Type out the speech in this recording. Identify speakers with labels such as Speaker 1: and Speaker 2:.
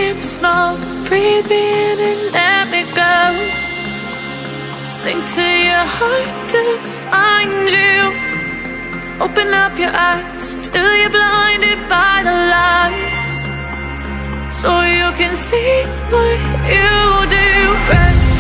Speaker 1: in the smoke, breathe me in and let me go. Sink to your heart to find you. Open up your eyes till you're blinded by the lies, so you can see what you do. Rest